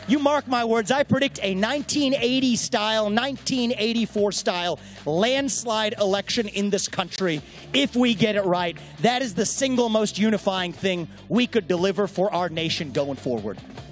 You mark my words, I predict a 1980 style, 1984 style landslide election in this country if we get it right. That is the single most unifying thing we could deliver for our nation going forward.